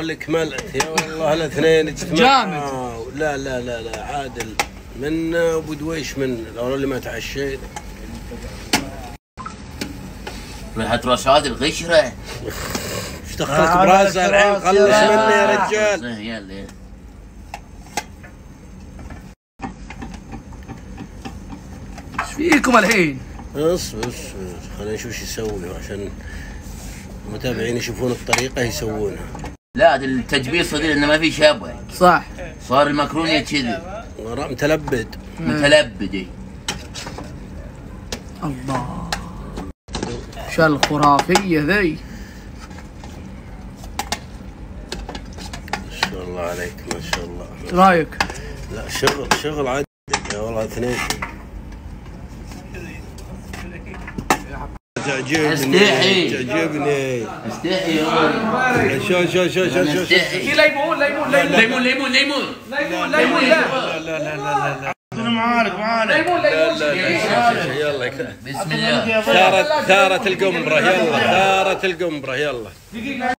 لك ملت يا والله الاثنين اجتماع جامد. لا لا لا لا عادل من ابو دويش من الاول اللي ما تعشيت. ريحة رشاد الغشرة. ايش دخلت براسها الحين؟ خلص مني يا رجال. يلا ايش فيكم الحين؟ اصبر خلينا نشوف ايش يسوي عشان المتابعين يشوفون الطريقة يسوونها. لا هذا التجبير صديق انه ما في شابه. صح. صار المكرونة كذي. متلبد. متلبد. الله شو الخرافية ذي. ما شاء الله عليك ما شاء الله. ايش رايك؟ لا شغل عادي يا والله اثنين. تعجبني تعجبني. استحي شو ليمون ليمون ليمون ليمون ليمون ليمون ليمون. لا لا لا لا انا معاك ليمون يلا بسم الله. ثارت القنبرة يلا ثارت القنبرة يلا.